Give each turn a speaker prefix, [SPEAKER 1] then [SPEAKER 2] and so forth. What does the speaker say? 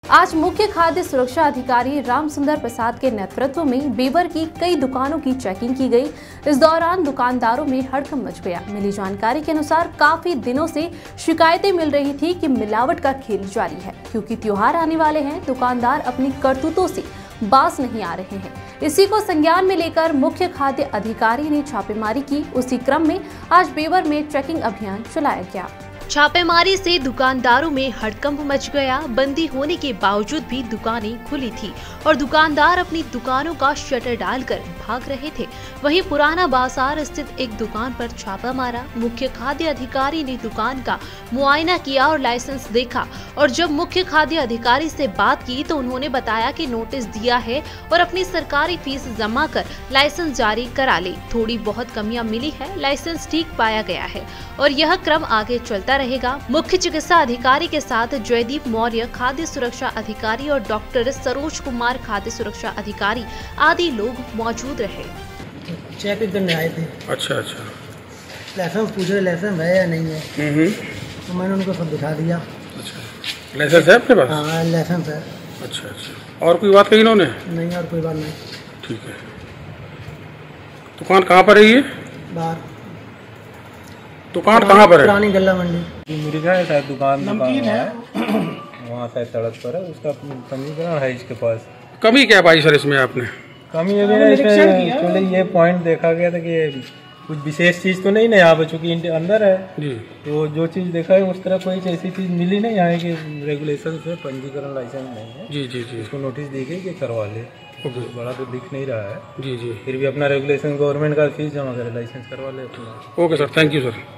[SPEAKER 1] आज मुख्य खाद्य सुरक्षा अधिकारी रामसुंदर प्रसाद के नेतृत्व में बेवर की कई दुकानों की चेकिंग की गई। इस दौरान दुकानदारों में हड़कंप मच गया। मिली जानकारी के अनुसार काफी दिनों से शिकायतें मिल रही थी कि मिलावट का खेल जारी है। क्योंकि त्योहार आने वाले हैं, दुकानदार अपनी करतूतों से बाज नहीं आ रहे हैं। इसी को संज्ञान में लेकर मुख्य खाद्य अधिकारी ने छापेमारी की। उसी क्रम में आज बेवर में चेकिंग अभियान चलाया गया। छापेमारी से दुकानदारों में हड़कंप मच गया। बंदी होने के बावजूद भी दुकानें खुली थी और दुकानदार अपनी दुकानों का शटर डालकर भाग रहे थे। वहीं पुराना बाजार स्थित एक दुकान पर छापा मारा। मुख्य खाद्य अधिकारी ने दुकान का मुआयना किया और लाइसेंस देखा। और जब मुख्य खाद्य अधिकारी से बात की तो उन्होंने बताया कि नोटिस दिया है और अपनी सरकारी फीस जमा कर लाइसेंस जारी करा ले। थोड़ी बहुत कमियां मिली है, लाइसेंस ठीक पाया गया है और यह क्रम आगे चलता रहेगा। मुख्य चिकित्सा अधिकारी के साथ जयदीप मौर्य खाद्य सुरक्षा अधिकारी और डॉक्टर सरोज कुमार खाद्य सुरक्षा अधिकारी आदि लोग मौजूद रहे।
[SPEAKER 2] चेक करने आए थे।
[SPEAKER 3] अच्छा।
[SPEAKER 2] लाइसेंस पूछ रहे, लाइसेंस है या नहीं है। तो मैंने उनको सब दिखा दिया।
[SPEAKER 3] अच्छा, लाइसेंस है आपके पास?
[SPEAKER 2] हाँ, लाइसेंस है।
[SPEAKER 3] अच्छा। और कोई बात कही इन्होंने?
[SPEAKER 2] नहीं, और कोई बात नहीं।
[SPEAKER 3] ठीक है। दुकान कहाँ पर है ये?
[SPEAKER 2] बाहर।
[SPEAKER 3] दुकान कहाँ पर है?
[SPEAKER 2] पुरानी गल्ला मंडी।
[SPEAKER 4] मुर्गा है शायद, दुकान है वहाँ शायद सड़क पर है। उसका पंजीकरण है इसके पास।
[SPEAKER 3] कमी क्या पाई सर इसमें आपने?
[SPEAKER 4] कमी ये भी है इसमें, एक्चुअली ये पॉइंट देखा गया था कि कुछ विशेष चीज़ तो नहीं ना यहाँ पे, चूँकि अंदर है
[SPEAKER 3] जी, तो
[SPEAKER 4] जो चीज़ देखा है उस तरह कोई ऐसी चीज़ मिली नहीं यहाँ कि रेगुलेशन में पंजीकरण लाइसेंस नहीं है।
[SPEAKER 3] जी।
[SPEAKER 4] इसको नोटिस दी गई कि करवा ले। बड़ा तो दिख नहीं रहा है।
[SPEAKER 3] जी।
[SPEAKER 4] फिर भी अपना रेगुलेशन गवर्नमेंट का फीस जमा करे, लाइसेंस करवा ले अपना।
[SPEAKER 3] Okay sir, thank you sir.